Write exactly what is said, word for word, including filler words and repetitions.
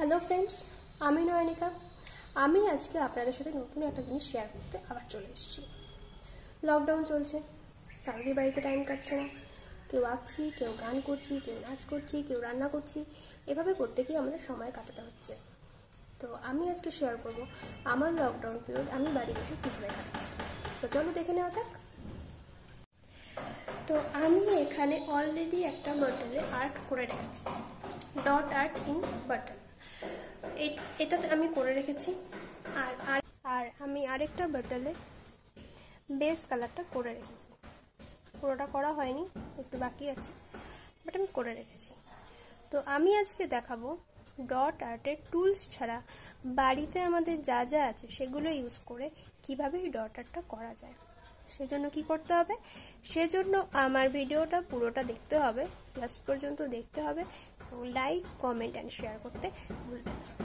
Hello friends, আমি নয়নিকা। আমি আজকে আপনাদের সাথে নতুন একটা জিনিস শেয়ার করতে আবার চলে এসেছি। লকডাউন চলছে, কারোরই বাড়িতে টাইম কাটছে না। কেউ আঁকছি, কেউ গান করছি, কেউ নাচ করছি, কেউ রান্না করছি। এভাবে করতে গিয়ে আমাদের সময় কাটাতে হচ্ছে। তো আমি আজকে শেয়ার করব আমার লকডাউন পিরিয়ড আমি বাড়ি বসে কীভাবে কাটাচ্ছি। তো চলো দেখে নেওয়া যাক। তো আমি এখানে অলরেডি একটা বাটলে আর্ট করে রেখেছি, ডট আর্ট ইন বাটন। এটাতে আমি করে রেখেছি। আর আর আমি আরেকটা বাটলে বেস কালারটা করে রেখেছি। পুরোটা করা হয়নি, একটু বাকি আছে, বাট আমি করে রেখেছি। তো আমি আজকে দেখাবো ডট আর্টের টুলস ছাড়া বাড়িতে আমাদের যা যা আছে সেগুলো ইউজ করে কিভাবে এই ডট আর্টটা করা যায়। সেজন্য কি করতে হবে, সেজন্য আমার ভিডিওটা পুরোটা দেখতে হবে, লাস্ট পর্যন্ত দেখতে হবে, লাইক, কমেন্ট অ্যান্ড শেয়ার করতে ভুলবেন না।